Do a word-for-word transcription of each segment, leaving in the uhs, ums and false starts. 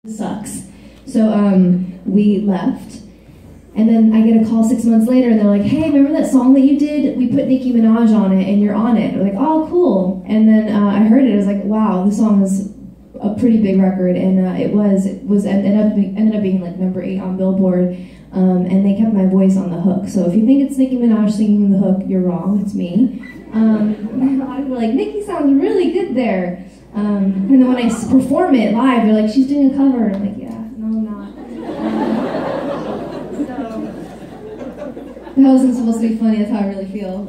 sucks. So um, we left, and then I get a call six months later, and they're like, hey, remember that song that you did? We put Nicki Minaj on it, and you're on it. We're like, oh, cool. And then uh, I heard it. I was like, wow, this song is a pretty big record, and uh, it was it was ended up ended up being like number eight on Billboard, um, and they kept my voice on the hook. So if you think it's Nicki Minaj singing the hook, you're wrong. It's me. Um, a lot of people are like, Nicki sounds really good there. Um, and then when I perform it live, they're like, she's doing a cover. And I'm like, yeah, no, I'm not. Um, so, that wasn't supposed to be funny. That's how I really feel.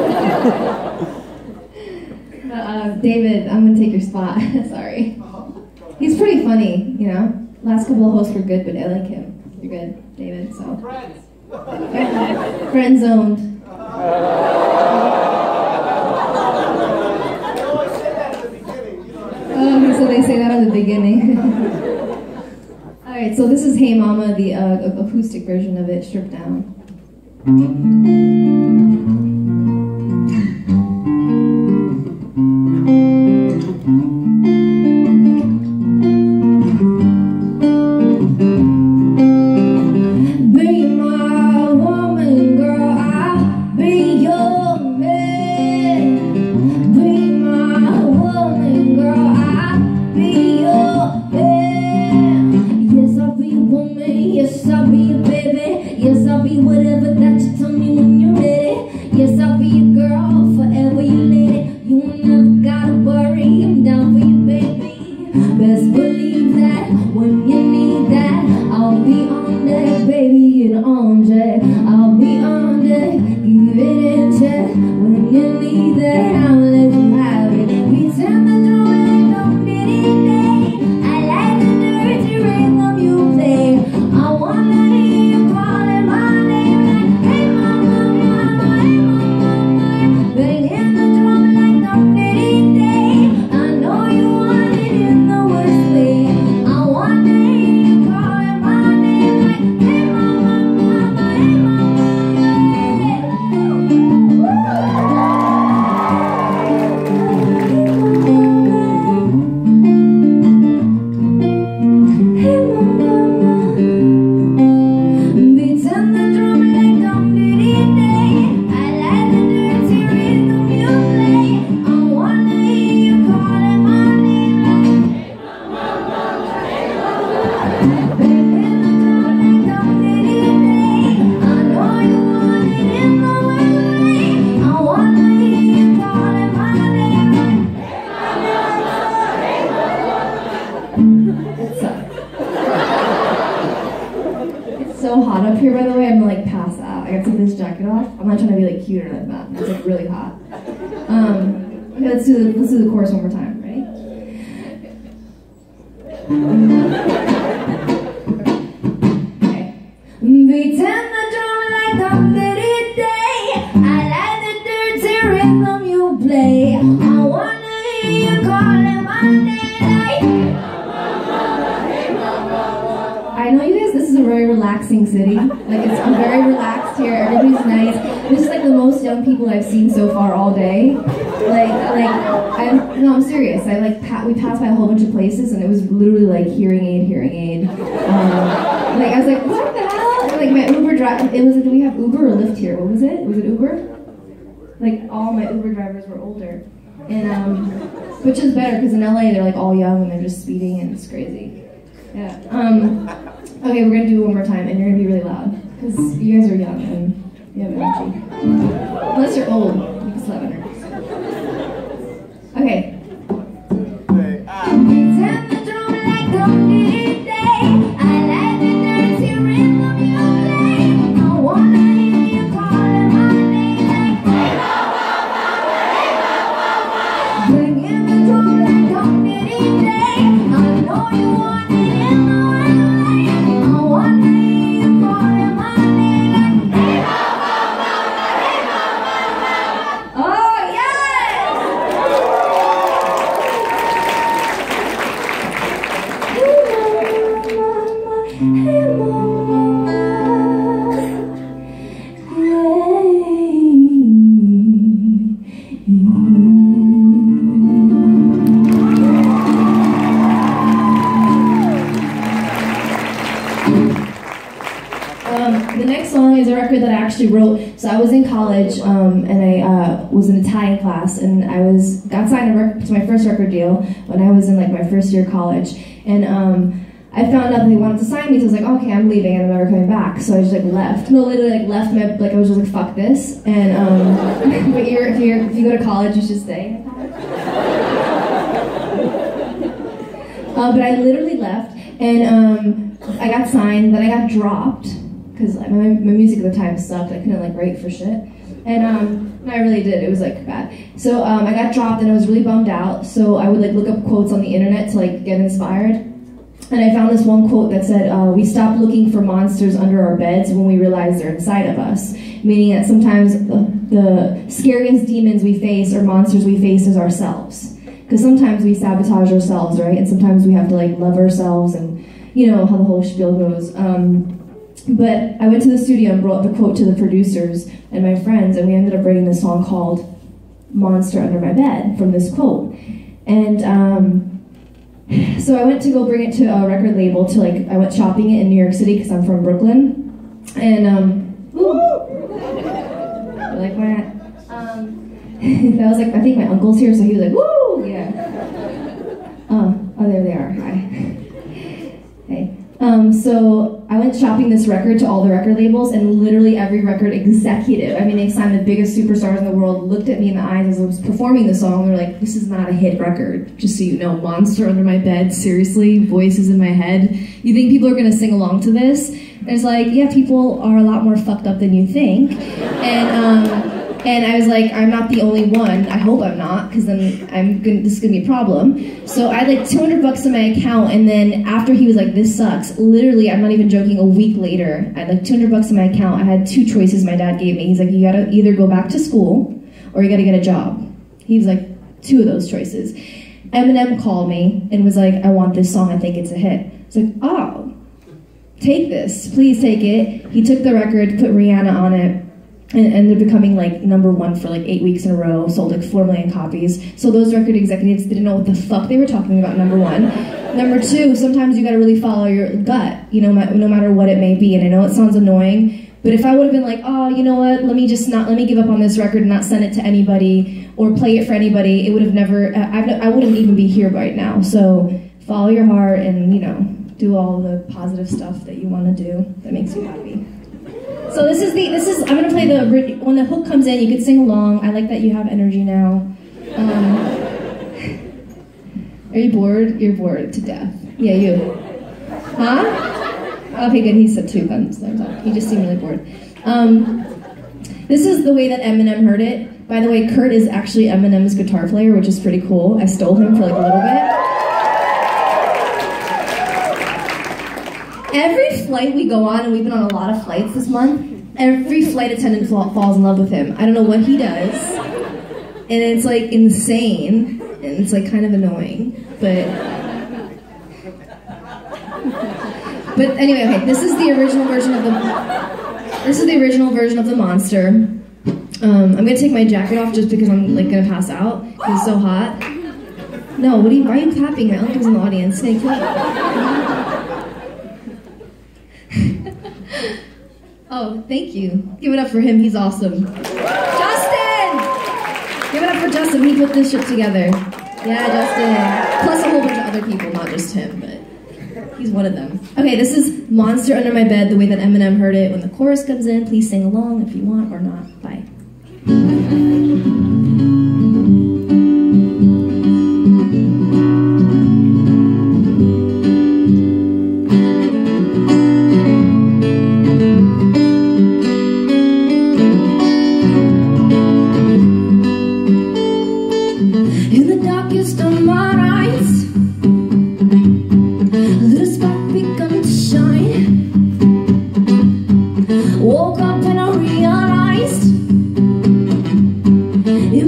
But, uh, David, I'm gonna take your spot. Sorry. He's pretty funny, you know. Last couple of hosts were good, but I like him. You're good, David. So. Friends. Friend zoned. Oh, so they say that at the beginning. Alright, so this is Hey Mama, the uh, acoustic version of it, stripped down. Which is better, because in L A they're like all young and they're just speeding and it's crazy. Yeah. Um, okay, we're gonna do it one more time and you're gonna be really loud, because you guys are young and you have energy. Unless you're old, you can still have energy. Okay. next song is a record that I actually wrote. So I was in college, um, and I uh, was in Italian class, and I was got signed a rec- to my first record deal when I was in like my first year of college, and um, I found out that they wanted to sign me, so I was like, okay, I'm leaving, and I'm never coming back. So I just like left. No, literally like left. My like I was just like, fuck this. And um, but you're, if you if you go to college, you should stay. uh, but I literally left, and um, I got signed. Then I got dropped because my, my music at the time sucked. I couldn't like write for shit, and um, and I really did. It was like bad. So um, I got dropped, and I was really bummed out. So I would like look up quotes on the internet to like get inspired. And I found this one quote that said, uh, we stop looking for monsters under our beds when we realize they're inside of us. Meaning that sometimes the, the scariest demons we face or monsters we face is ourselves. Because sometimes we sabotage ourselves, right? And sometimes we have to like love ourselves and, you know, how the whole spiel goes. Um, but I went to the studio and brought the quote to the producers and my friends, and we ended up writing this song called Monster Under My Bed from this quote. And, um, so I went to go bring it to a record label to like, I went shopping it in New York City because I'm from Brooklyn. And, um, woo! You like that? Um, that was like, I think my uncle's here, so he was like, woo! Yeah. Um, oh, there they are. Hi. Hey. Um, so I went shopping this record to all the record labels, and literally every record executive, I mean, they signed the biggest superstars in the world, looked at me in the eyes as I was performing the song. They were like, this is not a hit record. Just so you know, Monster Under My Bed, seriously, voices in my head. You think people are gonna sing along to this? And it's like, yeah, people are a lot more fucked up than you think. And, um, And I was like, I'm not the only one. I hope I'm not, because then I'm gonna, this is gonna be a problem. So I had like two hundred bucks in my account, and then after he was like, this sucks, literally, I'm not even joking, a week later, I had like two hundred bucks in my account. I had two choices my dad gave me. He's like, you gotta either go back to school, or you gotta get a job. He was like, two of those choices. Eminem called me and was like, I want this song, I think it's a hit. I was like, oh, take this, please take it. He took the record, put Rihanna on it, and ended up becoming like number one for like eight weeks in a row, sold like four million copies. So those record executives didn't know what the fuck they were talking about, number one. Number two, sometimes you gotta really follow your gut, you know, no matter what it may be. And I know it sounds annoying, but if I would have been like, oh, you know what, let me just not, let me give up on this record and not send it to anybody or play it for anybody, it would have never, I, I wouldn't even be here right now. So follow your heart and, you know, do all the positive stuff that you wanna do that makes you happy. So this is the, this is, I'm gonna play the, when the hook comes in, you can sing along. I like that you have energy now. Um, are you bored? You're bored to death. Yeah, you. Huh? Okay, good, he said two thumbs, thumbs up. He just seemed really bored. Um, this is the way that Eminem heard it. By the way, Kurt is actually Eminem's guitar player, which is pretty cool. I stole him for like a little bit. Every flight we go on, and we've been on a lot of flights this month, every flight attendant falls in love with him. I don't know what he does, and it's like insane, and it's like kind of annoying, but... But anyway, okay, this is the original version of the... This is the original version of the Monster. Um, I'm gonna take my jacket off just because I'm like gonna pass out, because it's so hot. No, what are you, why are you clapping? My uncle's in the audience. Hey, clap. Oh, thank you. Give it up for him, he's awesome. Justin! Give it up for Justin, he put this shit together. Yeah, Justin. Plus a whole bunch of other people, not just him, but he's one of them. Okay, this is Monster Under My Bed, the way that Eminem heard it. When the chorus comes in, please sing along if you want or not. Bye. Woke up and I realized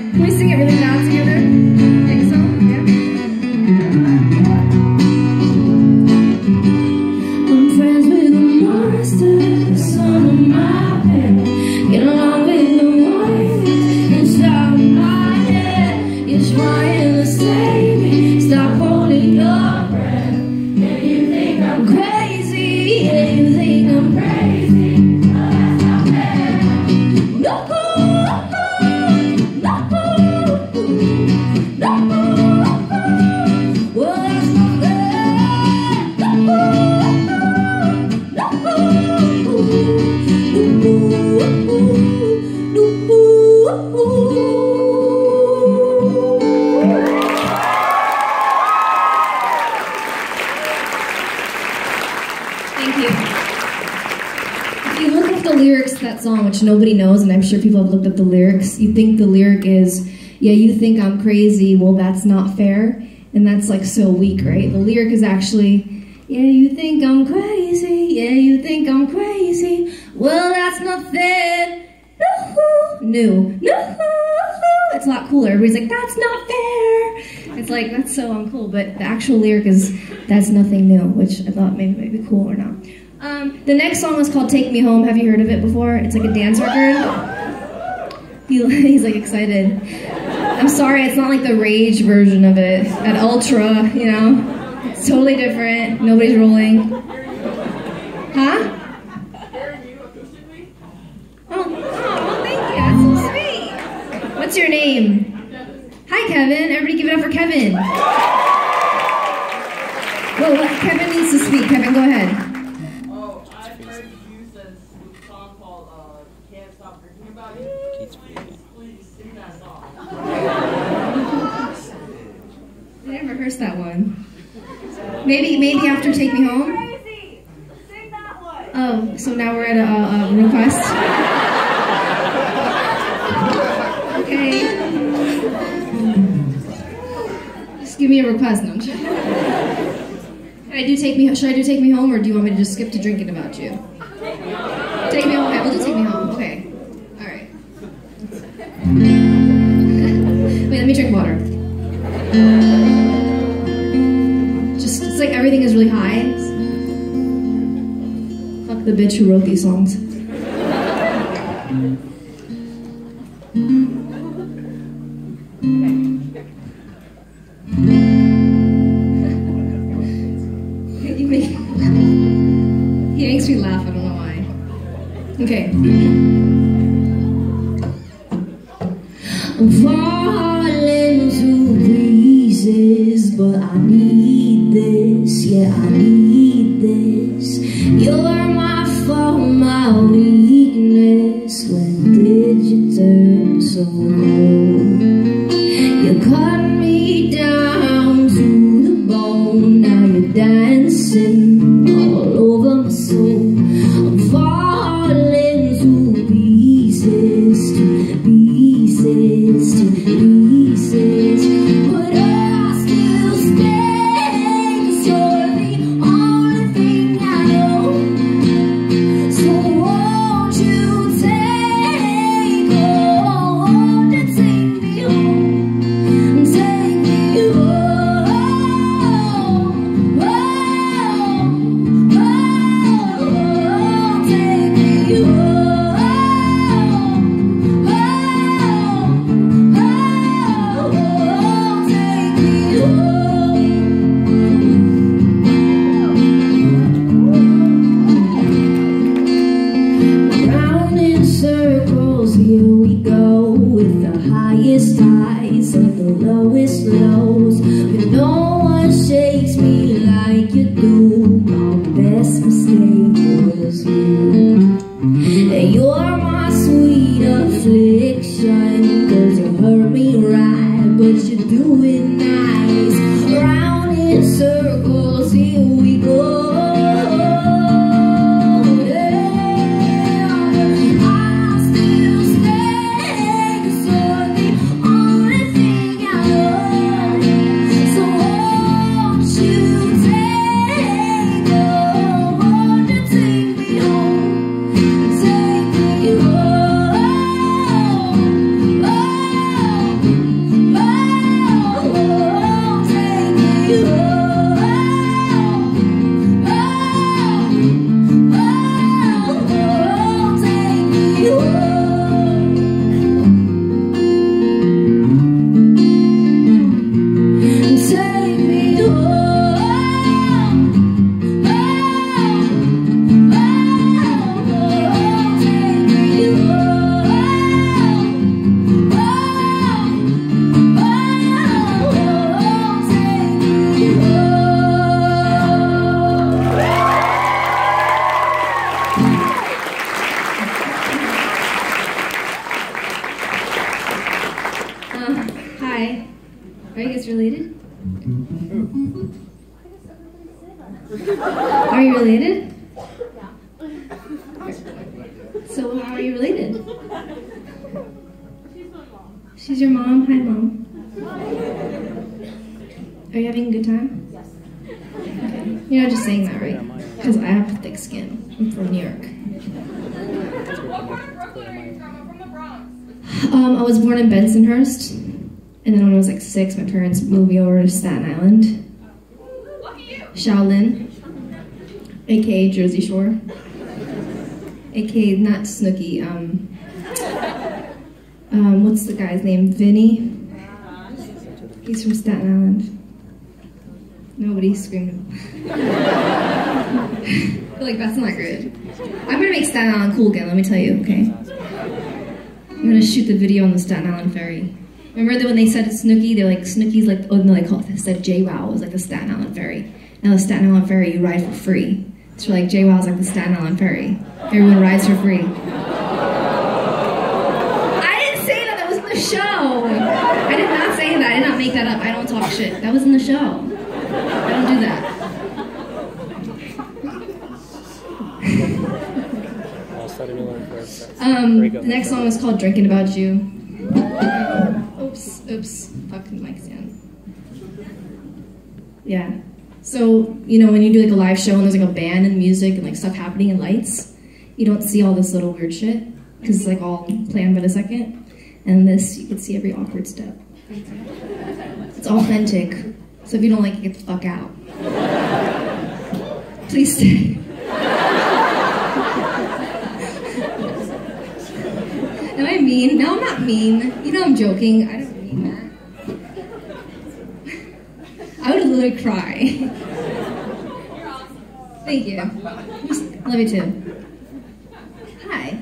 Can we sing it really loud together? Think so? Yeah. I'm friends with the monster, the son of my bed. Get along with the wife inside my head. You're trying to save me. Stop holding your breath. Yeah, you think I'm crazy. Yeah, you think I'm crazy. But that's not fair. No. Thank you. If you look up the lyrics to that song, which nobody knows, and I'm sure people have looked up the lyrics, you think the lyric is, yeah, you think I'm crazy, well, that's not fair. And that's like so weak, right? The lyric is actually, yeah, you think I'm crazy, yeah, you think I'm crazy, well, that's not fair. No, no, it's a lot cooler. Everybody's like, that's not fair. It's like, that's so uncool, but the actual lyric is, that's nothing new, which I thought maybe might be cool or not. Um, the next song is called Take Me Home. Have you heard of it before? It's like a dance record. He, he's like excited. I'm sorry, it's not like the Rage version of it at Ultra, you know? It's totally different. Nobody's rolling. Huh? Oh, oh, thank you. That's so sweet. What's your name? Hi, Kevin. Everybody give it up for Kevin. Well, what? Kevin needs to speak. Kevin, go ahead. Oh, I've heard you said a song called uh, Can't Stop Thinking About You. Please, please sing that song. I never rehearsed that one. Maybe, maybe after Take Me Home. Crazy. Sing that one. Oh, so now we're at a, a, a request. Okay. Just give me a request, no. Should I do take me? Should I do Take Me Home, or do you want me to just skip to Drinking About You? Take Me Home. Okay, we'll do Take Me Home. Okay. All right. Wait, let me drink water. Just, it's like everything is really high. Fuck the bitch who wrote these songs. You make, he makes me laugh, I don't know why. Okay. I'm falling to pieces, but I need this, yeah, I need this. You're my fault, my weakness. When did you turn so cold? You cut me down to the bone. Now you're dancing all over my soul. I'm falling to pieces, to pieces, to pieces. But I still stay, 'cause you're the only thing I know. So won't you take, oh, take me home, take me home, oh, oh, take me home, oh, oh, take me home. Round in circles, here we go, with the highest highs and the lowest lows. But no one shakes me like you do. My best mistake was you. And you're my sweet affliction, 'cause you hurt me right, but you do it nice. Round in circles, here we go. Oh, Hi. Are you guys related? Are you related? So how are you related? She's my mom. She's your mom? Hi, Mom. Are you having a good time? Yes. Okay. You're not just saying that, right? Because I have thick skin. I'm from New York. What part of Brooklyn are you from? I'm from the Bronx. Um, I was born in Bensonhurst, and then when I was like six, my parents moved me over to Staten Island. Lucky you. Shaolin, aka Jersey Shore, aka not Snooki. Um, um, what's the guy's name? Vinny. He's from Staten Island. Nobody screamed. But like that's not good. I'm gonna make Staten Island cool again. Let me tell you, okay? I'm gonna shoot the video on the Staten Island ferry. Remember that when they said Snooki, they're like Snooki's like oh no, they called they said J WOW was like the Staten Island ferry. Now the Staten Island ferry you ride for free. So like J WOW's like the Staten Island ferry. Everyone rides for free. I didn't say that. That was in the show. I did not say that. I did not make that up. I don't talk shit. That was in the show. I don't do that. Um, the next song is called Drinking About You. Oops, oops, fucking mic stand. Yeah. So, you know, when you do like a live show and there's like a band and music and like stuff happening and lights, you don't see all this little weird shit because it's like all planned by the second. And this, you can see every awkward step. It's authentic. So if you don't like it, get the fuck out. Please stay. Am I mean? No, I'm not mean. You know I'm joking. I don't mean that. I would literally cry. You're awesome. Thank you. Love you too. Hi.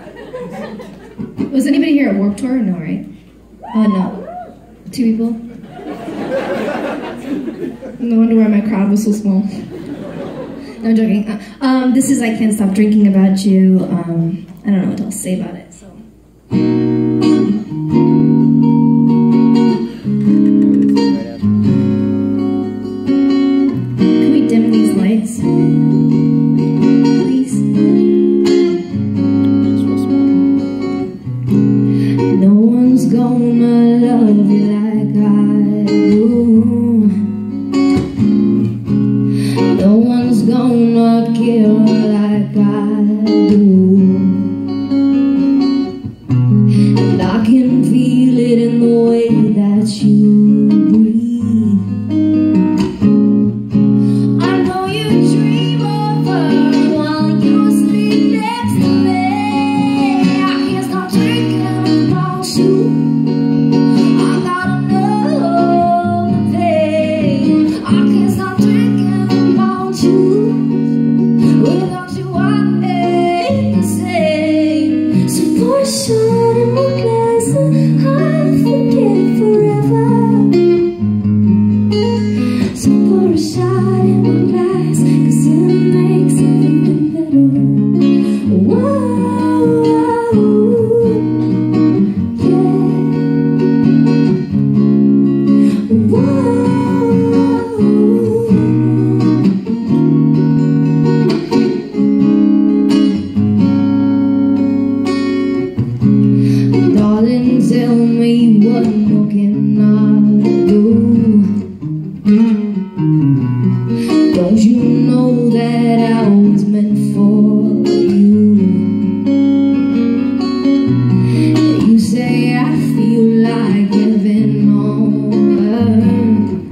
Was anybody here at Warped Tour? No, right? Oh, no. Two people? No wonder why my crowd was so small. No, I'm joking. Uh, um, this is I Can't Stop Drinking About You. Um, I don't know what else to say about it, so. Can we dim these lights? Please? No one's gonna love you like I do. No one's gonna care like I do. And I can feel it in the way that you breathe. I know you dream of her while you sleep next to me. I can't stop thinking about you. I gotta know thing. I can't stop thinking about you. Without you, I ain't the same. So pour a shot in my glass and I'll forget it forever. So pour a shot in my glass, cause it makes everything better. Whoa, yeah. Whoa. Darling, tell me what more can I do? Don't you know that I was meant for you? You say I feel like giving on,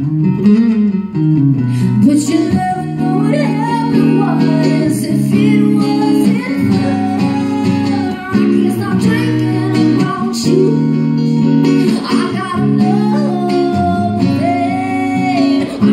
but you never know what happened was if it wasn't for her. I can't stop drinking about you. I gotta know that I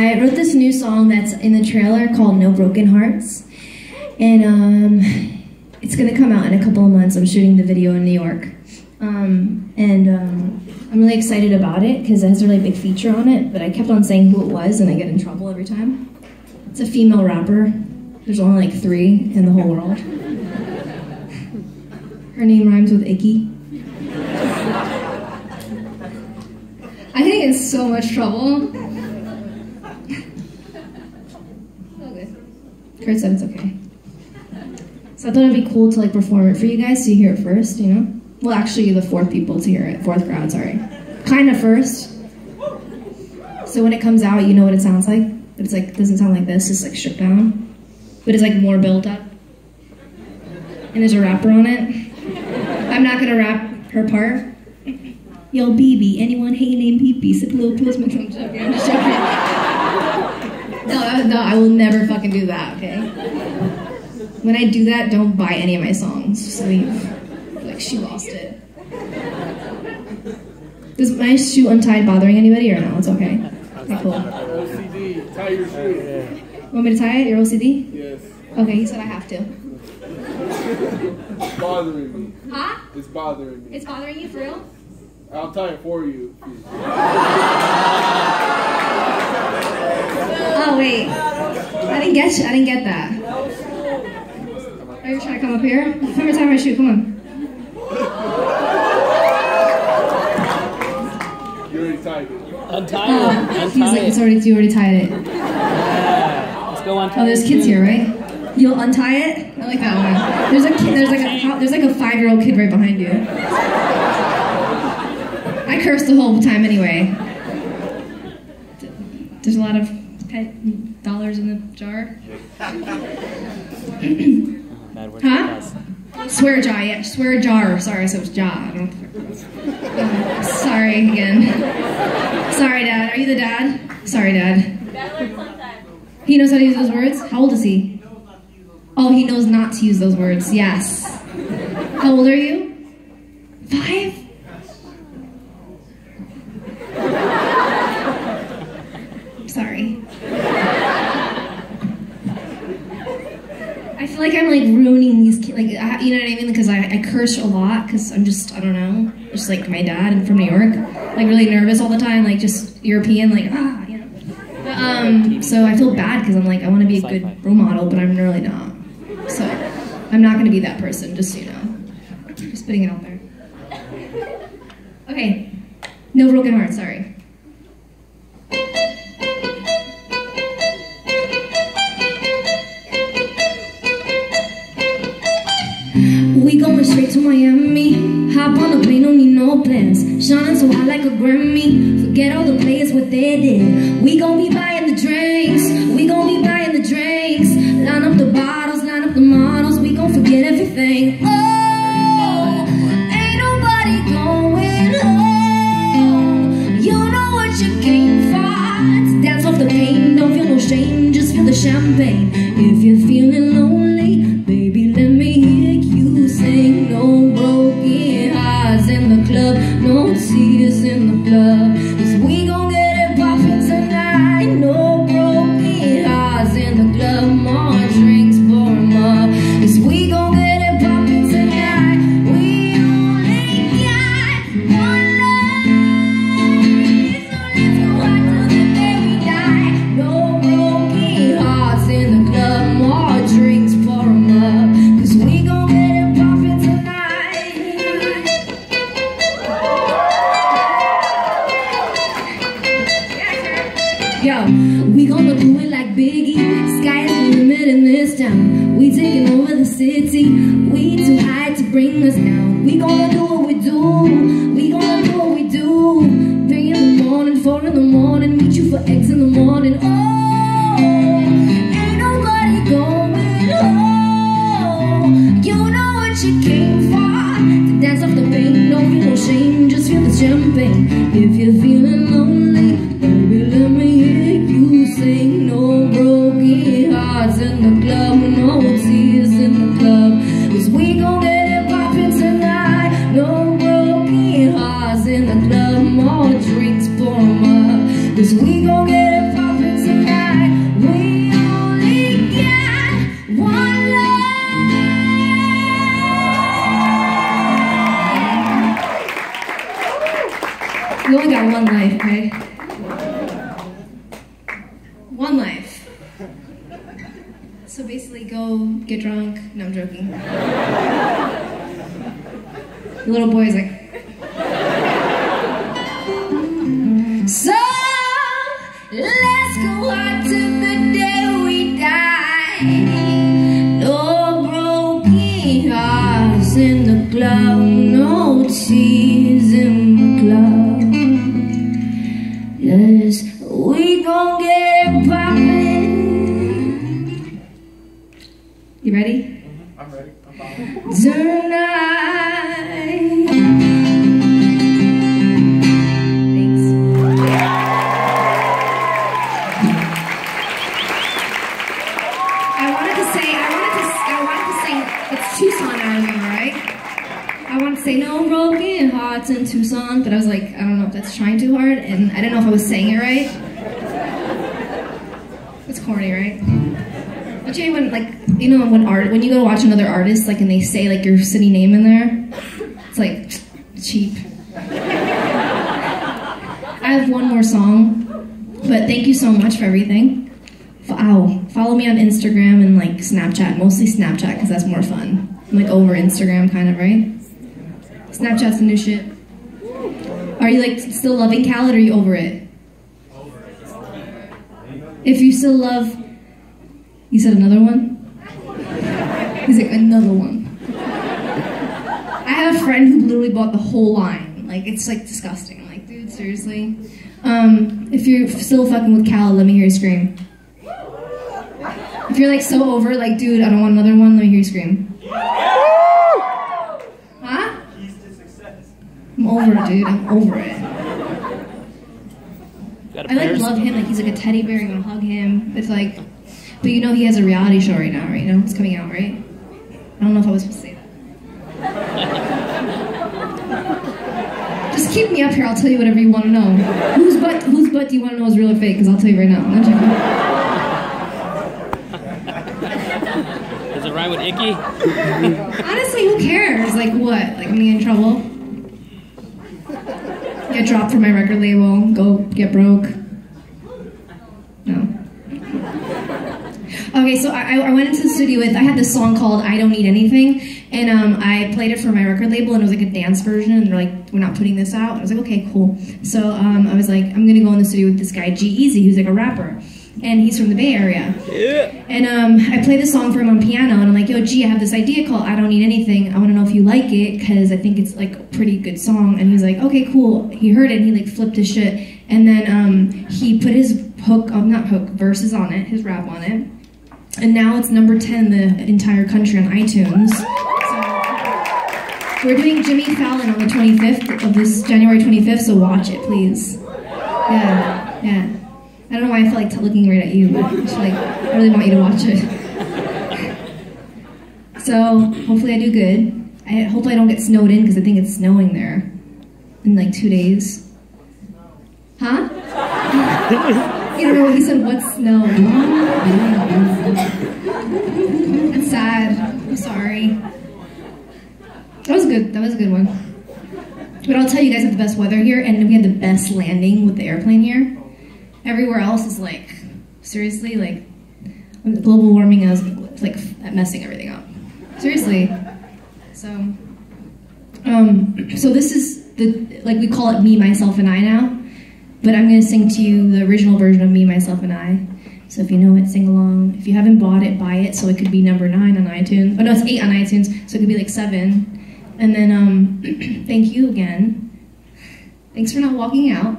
I wrote this new song that's in the trailer called No Broken Hearts. And um, it's gonna come out in a couple of months. I'm shooting the video in New York. Um, and um, I'm really excited about it because it has a really big feature on it, but I kept on saying who it was and I get in trouble every time. It's a female rapper. There's only like three in the whole world. Her name rhymes with icky. I think in so much trouble. Okay. Kurt said it's okay. So I thought it'd be cool to like perform it for you guys so you hear it first, you know? Well, actually, you're the fourth people to hear it. Fourth crowd, sorry. Kind of first. So when it comes out, you know what it sounds like. But it's like, it doesn't sound like this. It's like stripped down. But it's like more built up. And there's a rapper on it. I'm not gonna rap her part. Yo, B B, anyone hate named Pee Pee? Sip little pills, make I'm joking. I'm just joking. No, no, I will never fucking do that, okay? When I do that, don't buy any of my songs. Just leave. Like, she lost it. Does my shoe untied bothering anybody or no? It's okay. Okay, cool. O C D, tie your shoe. Want me to tie it? Your O C D? Yes. Okay, he said I have to. It's bothering me. Huh? It's bothering me. It's bothering you for real? I'll tie it for you. Oh wait, I didn't get you. I didn't get that. Are you trying to come up here? Come here, tie my shoe. Come on. You already tied it. Untie Oh, it. he's Untie like, it. it's already. You already tied it. Yeah. Let's go untie Oh, there's it. kids here, right? You'll untie it. I like that one. There's a kid. There's like a. There's like a five-year-old kid right behind you. I curse the whole time anyway. There's a lot of pet dollars in the jar. Bad word. Huh? Swear jar, yeah. Swear jar. Sorry, so it's jar. I don't know. Uh, sorry again. Sorry, Dad. Are you the dad? Sorry, Dad. He knows how to use those words? How old is he? Oh, he knows not to use those words. Yes. How old are you? Five? Sorry. I feel like I'm like ruining these kids, like, I, you know what I mean? Because I, I curse a lot because I'm just, I don't know, just like my dad and from New York, like really nervous all the time, like just European, like, ah, you know. But, um, so I feel bad because I'm like, I want to be a good role model, but I'm really not. So I'm not going to be that person, just so you know. Just putting it out there. Okay, no broken heart, sorry. We going straight to Miami. Hop on the plane, don't need no plans. Shining so hot like a Grammy. Forget all the players, what they did. We gon' be buying the drinks. We gon' be buying the drinks. Line up the bottles, line up the models. We gon' forget everything. Oh, ain't nobody going home. You know what you came for. To dance off the pain, don't feel no shame. Just feel the champagne. If you're feeling lonely, baby, let me hear you sing. No broken hearts in the club, no tears in the club. Cause we gon' get it poppin' tonight. No broken hearts in the club, more drinks, pour 'em up. Cause we gon' get it poppin' tonight. We only got one life, so let's go out till the day we die. No broken hearts in the club, more drinks, pour 'em up. Cause we gon' get it poppin' tonight. Yo, we gonna do it like Biggie. Sky's the limit in this town. We taking over the city. We too high to bring us down. We gonna do what we do. We gonna do what we do. Three in the morning, four in the morning. Meet you for eggs in the morning. Oh, ain't nobody going home. You know what you came for. To dance off the pain, don't feel no shame. Just feel the champagne. If you're feeling lonely, baby, let me hear you sing. No broken hearts in the club, no tears in the club. Cause we gon' get it poppin' tonight. No broken hearts in the club, more drinks, pour 'em up. Cause we gon' get it poppin' tonight. You only got one life, okay? One life. So basically go get drunk. No, I'm joking. The little boy's like... So, let's go out to the day we die. No broken hearts in the club, no tears in the club. Yes, we gon' get it poppin'. You ready? I'm ready. I'm fine. Tonight. Thanks. I wanted to say, I wanted to, I wanted to sing, it's Tucson, Arizona, right? I wanted to say no broken hearts in Tucson, but I was like, I don't know if that's trying too hard, and I didn't know if I was saying it right. It's corny, right? Don't you when, like, you know, when art, when you go to watch another artist, like, and they say, like, your city name in there, it's, like, cheap. I have one more song, but thank you so much for everything. Ow. Follow me on Instagram and, like, Snapchat, mostly Snapchat, because that's more fun. I'm, like, over Instagram, kind of, right? Snapchat's the new shit. Are you, like, still loving Khaled, or are you over it? If you still love... You said another one? He's like, another one. I have a friend who literally bought the whole line. Like, it's like disgusting. I'm like, dude, seriously? Um, if you're still fucking with Khaled, let me hear you scream. If you're like so over, like, dude, I don't want another one, let me hear you scream. Huh? I'm over it, dude. I'm over it. I like love him, like he's like a teddy bear, you wanna hug him. It's like, but you know he has a reality show right now, right? You know, it's coming out, right? I don't know if I was supposed to say that. Just keep me up here, I'll tell you whatever you wanna know. Whose butt, whose butt do you wanna know is real or fake? Because I'll tell you right now. I'm Does it rhyme with icky? Honestly, who cares? Like what? Like me in trouble? Get dropped from my record label, go get broke. No. Okay, so I, I went into the studio with, I had this song called I Don't Need Anything, and um, I played it for my record label, and it was like a dance version, and they're like, we're not putting this out. I was like, okay, cool. So um, I was like, I'm gonna go in the studio with this guy, G-Eazy, who's like a rapper, and he's from the Bay Area. Yeah. And um, I played the song for him on piano, and I'm like, yo, G, I have this idea called I Don't Need Anything. I wanna know if you like it, because I think it's like a pretty good song. And he's like, okay, cool. He heard it, and he like flipped his shit, and then um, he put his hook, oh, not hook, verses on it, his rap on it. And now it's number ten in the entire country on iTunes. So we're doing Jimmy Fallon on the twenty-fifth of this, January twenty-fifth, so watch it, please. Yeah, yeah. I don't know why I feel like t looking right at you, but I, like, I really want you to watch it. So hopefully I do good. I hope I don't get snowed in, because I think it's snowing there in like two days. Huh? You don't know what he said, what's snow? That's sad. I'm sorry. That was good. That was a good one. But I'll tell you, you guys have the best weather here, and we had the best landing with the airplane here. Everywhere else is like, seriously, like, global warming is like messing everything up. Seriously. So, um, so this is the, like we call it Me, Myself, and I now. But I'm going to sing to you the original version of Me, Myself, and I. So if you know it, sing along. If you haven't bought it, buy it, so it could be number nine on iTunes. Oh no, it's eight on iTunes, so it could be like seven. And then, um, thank you again. Thanks for not walking out.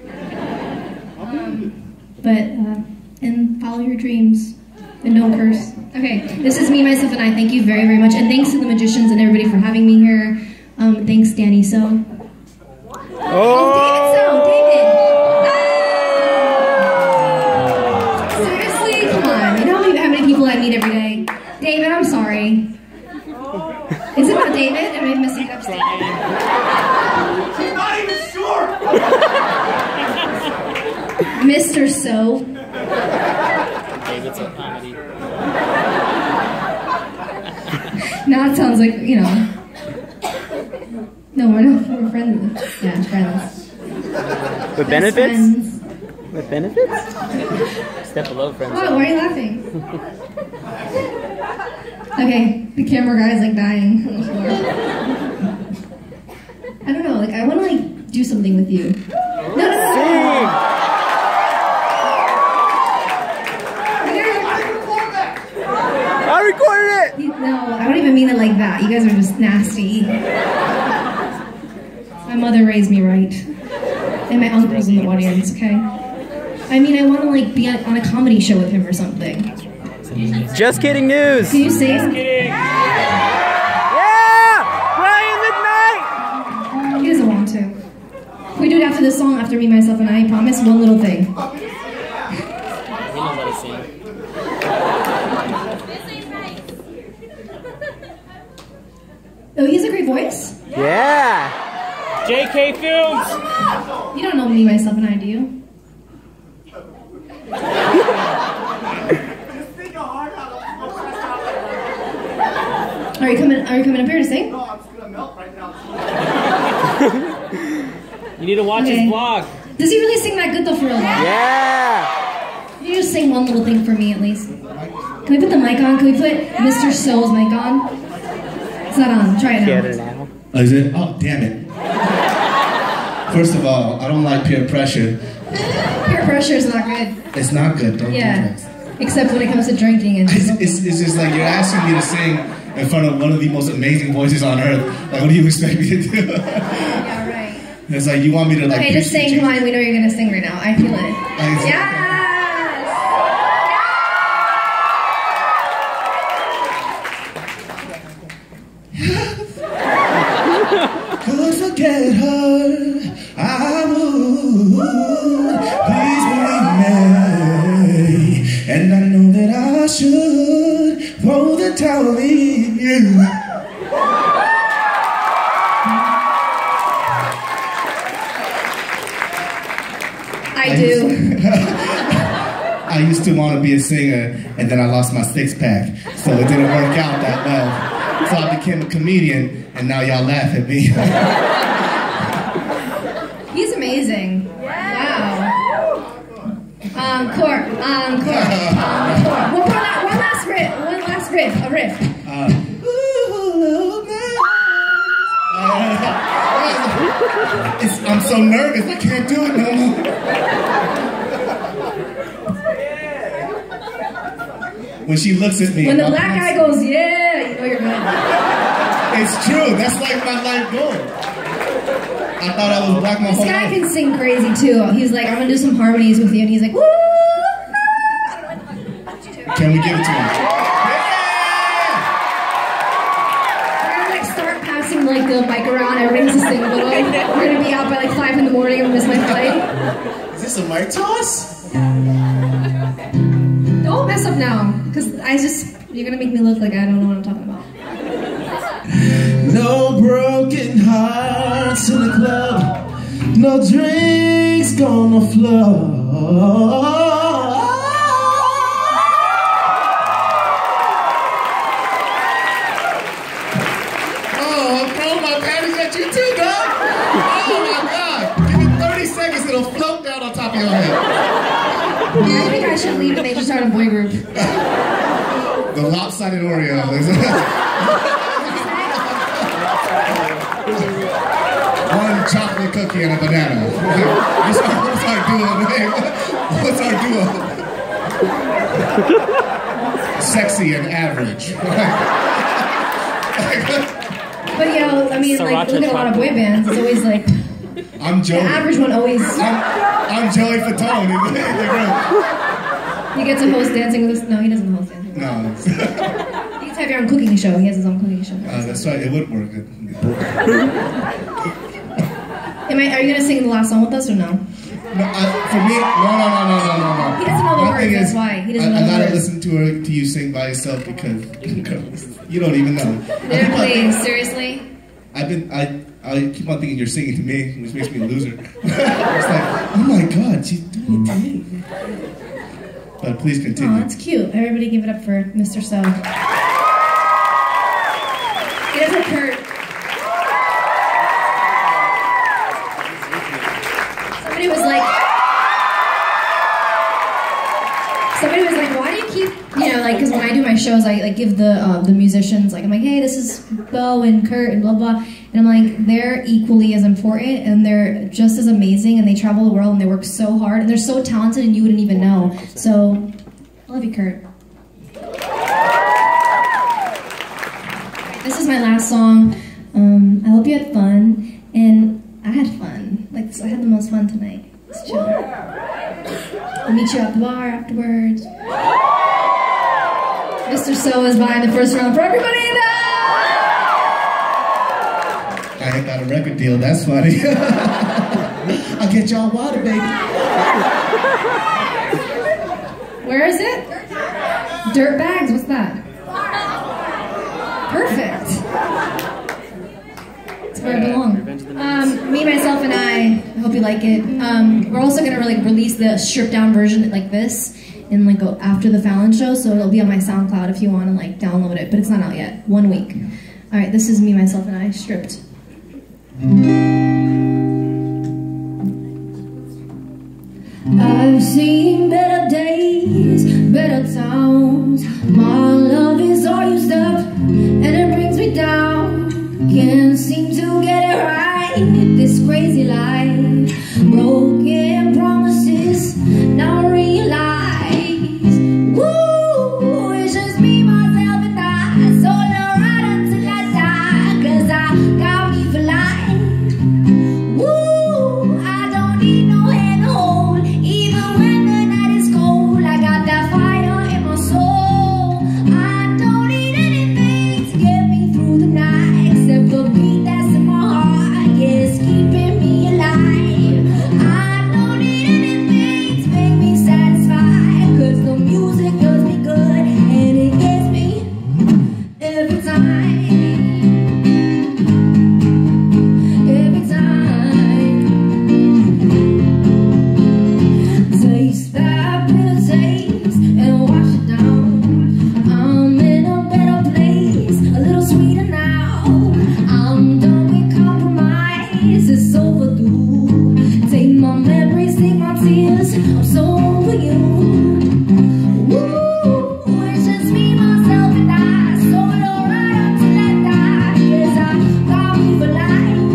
Um, but, uh, and follow your dreams. And don't curse. Okay, this is Me, Myself, and I. Thank you very, very much. And thanks to the magicians and everybody for having me here. Um, thanks, Danny So. Oh, oh David So, David. People I meet every day. David, I'm sorry. Is it not David? Am I messing it up? She's not even sure. Mister So. David's a comedy. Now it sounds like, you know. No, we're not. We're friends. Yeah, friends. With benefits? Friends. With benefits? Step below friends. Oh, why are you laughing? Okay, the camera guy's like dying on the floor. I don't know, like I want to like do something with you. No, no, no, no. I recorded it! You- No, I don't even mean it like that. You guys are just nasty. My mother raised me right. And my uncle's in the audience, okay? I mean, I want to like be on a comedy show with him or something. Just kidding news! Can you sing? Just kidding! Yeah! Ryan McKnight! He doesn't want to. We do it after this song, after Me, Myself, and I. I promise one little thing. He knows how to sing. Oh, he has a great voice? Yeah! J K Films! You don't know Me, Myself, and I, do you? Are you coming? Are you coming up here to sing? No, I'm just gonna melt right now. You need to watch Okay. his vlog. Does he really sing that good though for real? Yeah! Can you just sing one little thing for me at least? Can we put the mic on? Can we put Mister Soul's mic on? It's not on. Try it Get now. it now. Oh, is it? Oh, damn it. First of all, I don't like peer pressure. Peer pressure is not good. It's not good. Don't Yeah. do that. Except when it comes to drinking and It's, it's, it's just like you're asking me to sing in front of one of the most amazing voices on earth. Like, what do you expect me to do? Yeah, right. It's like you want me to like. Okay, just preach- sing. Come on, we know you're gonna sing right now. I feel it. Like, Yes. Could forget her, I would. Please believe me, and I know that I should throw the towel in. I do. I used to want to be a singer, and then I lost my six pack, so it didn't work out that well. So I became a comedian, and now y'all laugh at me. He's amazing. Wow. Encore, encore, encore. One, more la- one last riff. One last riff. A riff. Uh, it's, I'm so nervous, I can't do it no more. When she looks at me, When the my black pants- guy goes, yeah, you know you're good. it's true. That's like my life goal. I thought I was black my This whole guy life. can sing crazy too. He's like, I'm gonna do some harmonies with you, and he's like, woo! Can we give it to him? We're gonna like start passing like the mic around. Everybody has to sing a little. We're gonna be out by like five in the morning and miss my flight. Is this a mic toss? Don't mess up now, because I just you're gonna make me look like I don't know what I'm talking about. No broken hearts in the club. No drinks gonna flow. Oh, I'm throwing my panties at you too, dog. Oh my God. Give me thirty seconds, it'll float down on top of your head. I think I should leave and they should start a boy group. The lopsided Oreo. One chocolate cookie and a banana. What's our, what's our duo name? What's our duo? Sexy and average. But yo, I mean, like, Sriracha look at a lot of boy chocolate. bands. It's always like I'm the Joey. average one always. I'm, I'm Joey Fatone in the, in the group. He gets a host dancing with us. No, he doesn't host dancing. With us. No. He gets to have your own cooking show. He has his own cooking show. Uh, that's right, it would work. Am I? Are you gonna sing the last song with us or no? No, I, for me, no, no, no, no, no, no, no. He doesn't know the My words, thing that's is, why. He doesn't I, know I the gotta words. listen to her, to you sing by yourself because you don't even know. They're playing seriously. I've been, I, I keep on thinking you're singing to me, which makes me a loser. It's like, oh my God, she's doing it to me. But please Oh, continue. that's cute. Everybody give it up for Mister So. Give it up for Kurt. shows, I like give the uh, the musicians, like I'm like, hey, this is Bo and Kurt and blah blah, and I'm like, they're equally as important and they're just as amazing, and they travel the world and they work so hard and they're so talented and you wouldn't even know. So, I love you, Kurt. This is my last song. Um, I hope you had fun, and I had fun. Like I had the most fun tonight. It's chill. I'll meet you at the bar afterwards. Mister So is buying the first round for everybody in the I ain't got a record deal, that's funny. I'll get y'all water, baby. Where is it? Dirt bags, what's that? Perfect. It's where I belong. Um, me, myself, and I, I hope you like it. Um, we're also gonna really release the stripped down version like this in like go after the Fallon show, so it'll be on my SoundCloud if you want to like download it, but it's not out yet. One week. All right, this is me, myself, and I stripped. I've seen better days, better times. My love is all used up, and it brings me down. Can't seem to get it right, this crazy life. Broken promises, now realize. Woo, it's just me, myself, and I. Solo right until I die, 'cause I got me for life. Woo, I don't need no hand to hold, even when the night is cold. I got that fire in my soul. I don't need anything to get me through the night, except the beat that's in my heart, yeah, it's keeping me alive. I don't need anything to make me satisfied, 'cause the music does me good, and it gets me every time. Every time. Taste that bitter taste and wash it down. I'm in a better place, a little sweeter now. I'm done with compromise, it's overdue. Take my memories, take my tears, I'm so over you. Woo, it's just me, myself, and I. Solo right until I die, 'cause I got me for life.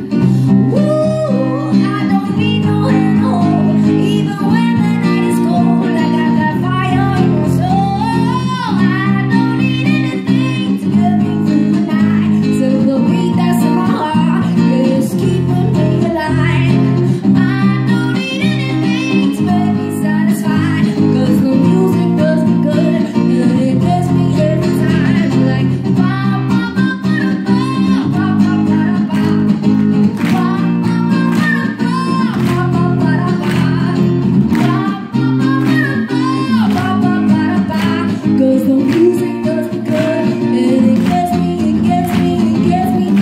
Woo, I don't need no hand to hold, even when the night is cold. I got that fire in my soul. I don't need anything to get me through the night, till the beat that's in my heart is keeping me alive. I don't need anything to make me satisfied, 'cause the music does me good, and it gets me every time. Like ba ba ba ba ba ba ba ba ba ba. Cause the music does me good, and it gets me, it gets me, it gets me.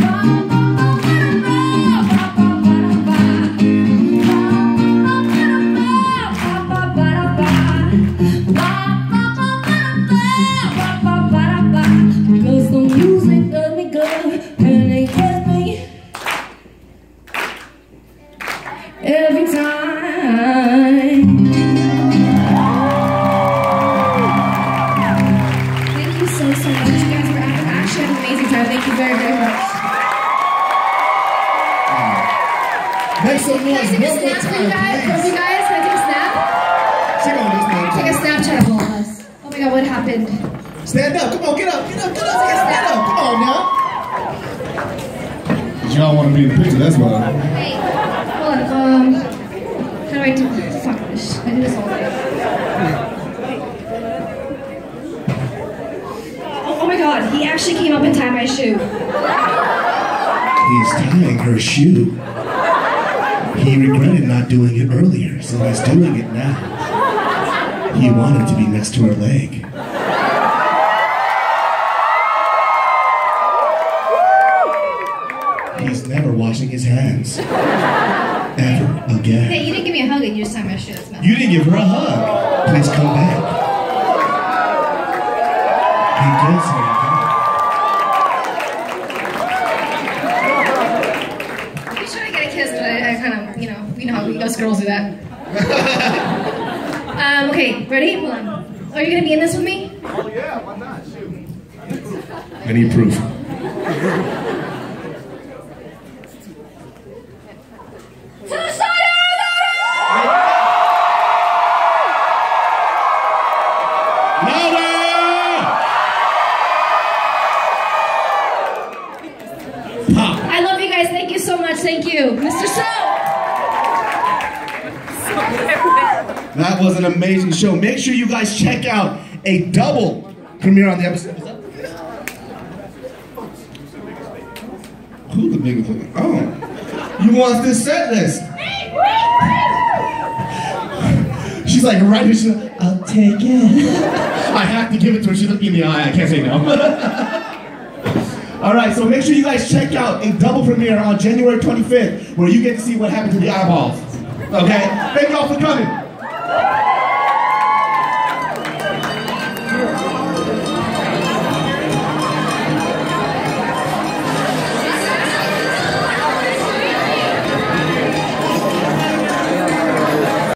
Cause the music does me good, and it gets me every time. Thank you so, so much. You guys were actually had an amazing time. Thank you very, very much. Make some Can I noise take a one more snap for you time, guys? For you please. guys? Can I take a snap? Check on this man. Take a Snapchat of all of us. Oh my god, what happened? Stand up, come on, get up, get up, get up, stand up, come on now. Y'all want to be in the picture, that's why. Hey, hold on. Um, how do I do? Fuck this. I do this all day. Oh, oh my god, he actually came up and tied my shoe. He's tying her shoe. He regretted not doing it earlier, so he's doing it now. He wanted to be next to her leg. He's never washing his hands. Ever again. Hey, you didn't give me a hug and you just tied my shoe. That's messed up. You didn't give her a hug. Please come back. He gives her a hug. I was trying to get a kiss, but I, I kind of, you know, you know how us girls do that. um, okay, ready? Hold on. Are you gonna be in this with me? Oh yeah, why not? Shit. I need proof. I love you guys. Thank you so much. Thank you, Mister So. That was an amazing show. Make sure you guys check out a double premiere on the episode. Who the biggest one? Oh. You want this set list? She's like, right here, she's like, I'll take it. I have to give it to her. She looked me in the eye. I can't say no. All right, so make sure you guys check out a double premiere on January twenty-fifth where you get to see what happened to the eyeballs. Okay? Thank y'all for coming.